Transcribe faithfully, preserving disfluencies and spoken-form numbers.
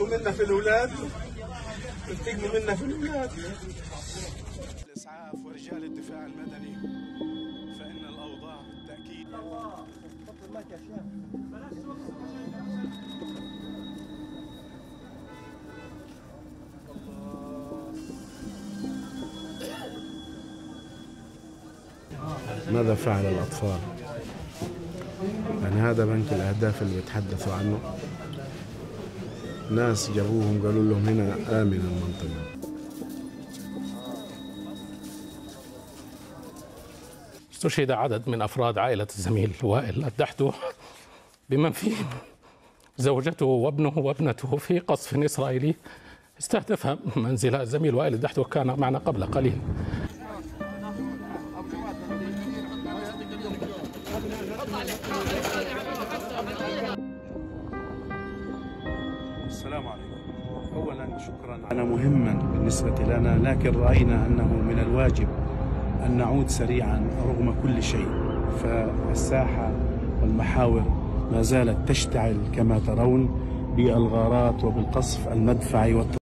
بتنتقموا منا في الأولاد، بتنتقموا منا في الأولاد. الإسعاف ورجال الدفاع المدني، فإن الأوضاع بالتأكيد. ماذا فعل الأطفال؟ يعني هذا بنك الأهداف اللي بيتحدثوا عنه. ناس جابوهم قالوا لهم هنا آمن المنطقة. استشهد عدد من أفراد عائلة الزميل وائل الدحدو بمن فيهم زوجته وابنه وابنته في قصف إسرائيلي استهدف منزل الزميل وائل الدحدو، كان معنا قبل قليل. السلام عليكم. أولا شكرا على مهما بالنسبة لنا، لكن رأينا أنه من الواجب أن نعود سريعا رغم كل شيء. فالساحة والمحاور ما زالت تشتعل كما ترون بالغارات وبالقصف المدفعي والتصوير.